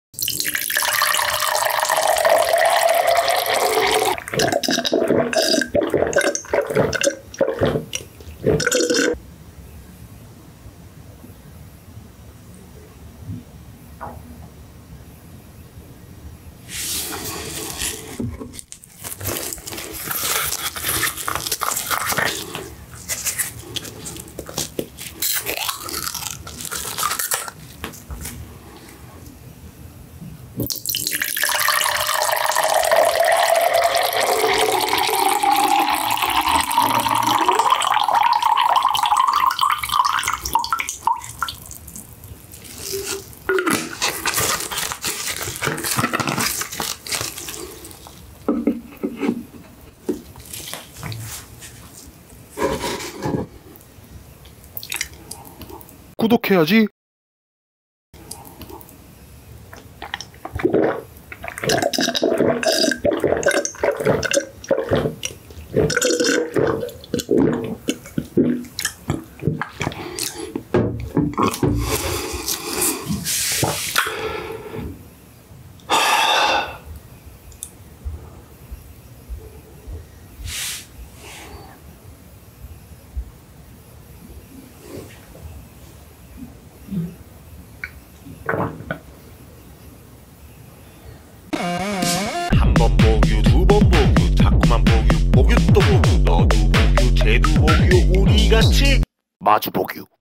구독해야지. 한 번 보규, 두 번 보규, 자꾸만 보규, 보규 또 보규, 너도 보규, 쟤도 보규, 우리 같이 마주 보규.